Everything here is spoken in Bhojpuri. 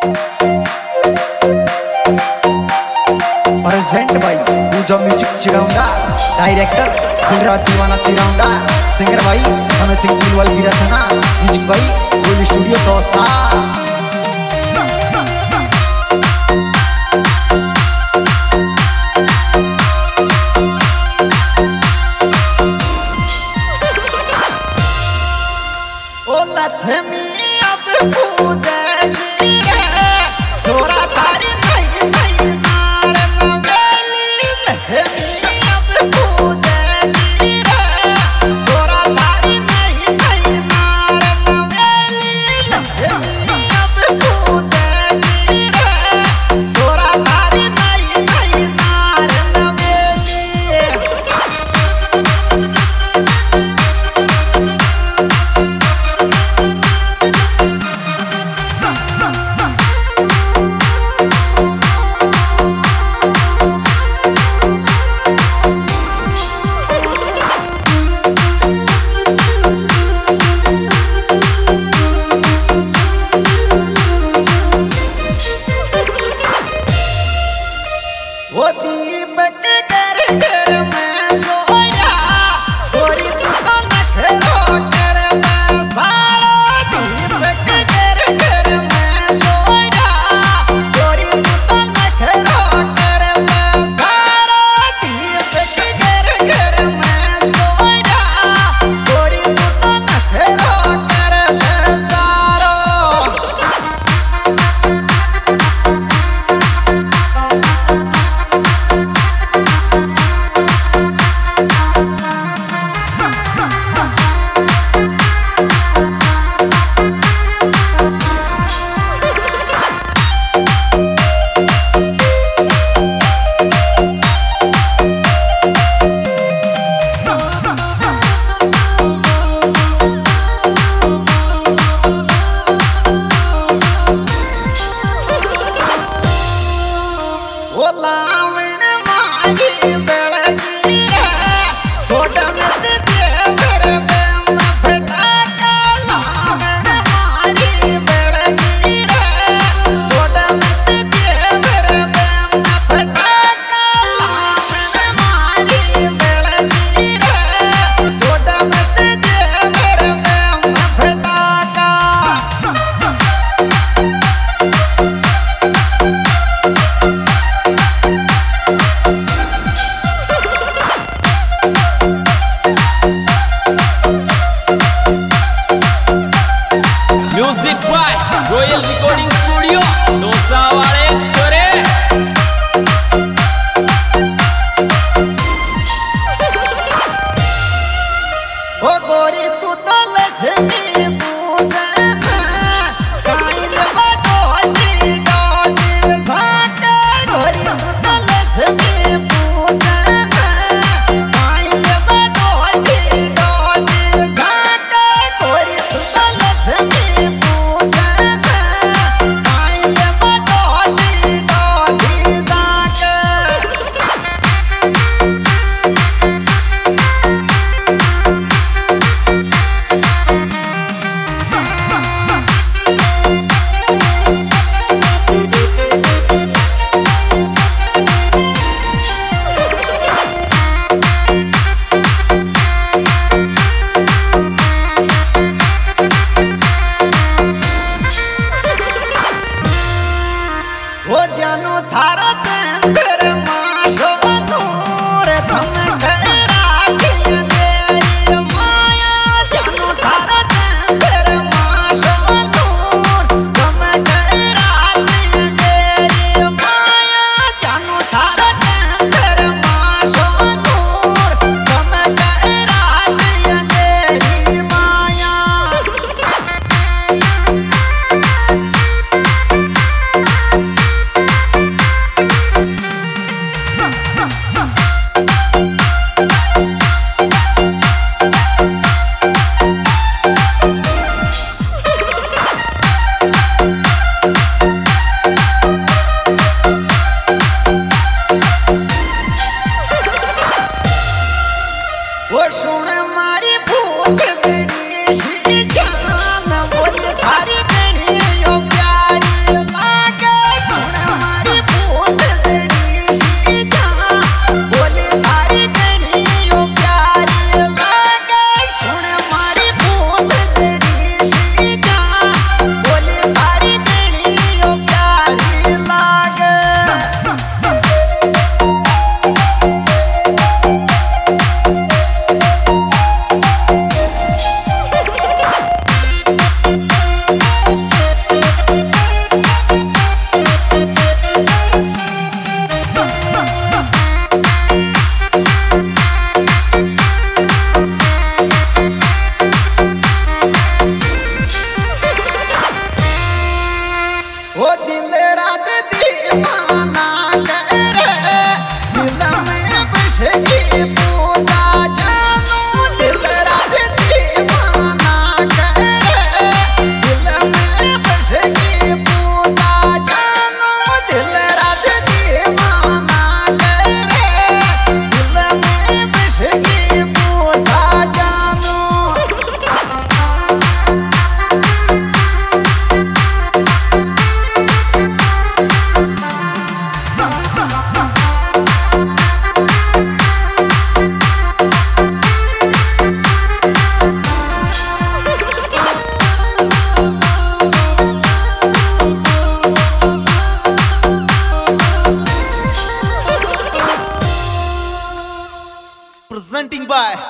प्रेजेंट भाई Pooja music Chiraunda, director Dilraj Deewana Chiraunda, singer भाई हमें सिंह दिलवाल गिरसना, म्यूजिक भाई गोल स्टूडियो दौसा। ओ लक्ष्मी अब पूजेगी रे, छोरा तारी नहीं नहीं नार नवेली। लक्ष्मी अब पूजेगी रे, छोरा तारी नहीं नहीं नार नवेली। लक्ष्मी अब पूजेगी रे, छोरा तारी नहीं नहीं नार नवेली। वो दीपक घर घर में सोया, गोरी तू तो नखरो कर ले सारा। दीपक घर घर में सोया, गोरी तू तो नखरो कर ले सारा। दीपक घर घर में सोया, गोरी तू तो नखरो कर ले सारा। वो लावण माही बेलगी रे, छोटा मत देवर बेम फटाका। लावण माही बेलगी रे, छोटा मत देवर बेम फटाका। लावण माही बेलगी रे, छोटा मत देवर बेम फटाका। Music by royal recording studio Dausa वाले छोरे। ओ गोरी तू तो लक्ष्मी पूजन, काइल बटोटी डोटी झाके। गोरी तू तो लक्ष्मी पूजन, काइल बटोटी डोटी झाके। गोरी तू तो लक्ष्मी पूजन, काइल बटोटी डोटी झाके। वो जानो थारा चंद्रमा शो दूर चमक राखी तेरी माया। जानो थारा चंद्रमा शो दूर चमक राखी तेरी माया। जानो थारा चंद्रमा शो दूर चमक राखी तेरी माया। वो दिल रात दीवाना करे दिल में बस की पूजा जानू दिल रात दीवाना करे दिल में बस की पूजा जानू दिल रात दीवाना करे दिल में बस की पूजा जानू presenting by